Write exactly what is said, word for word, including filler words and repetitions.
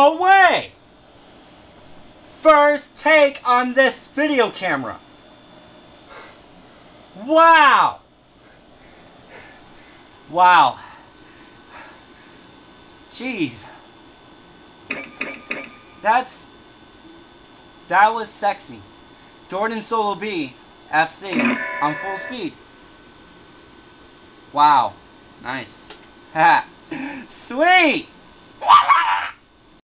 No way! First take on this video camera. Wow! Wow. Jeez. That's... That was sexy. Jordan Solo B, F C, on full speed. Wow. Nice. Ha. Sweet!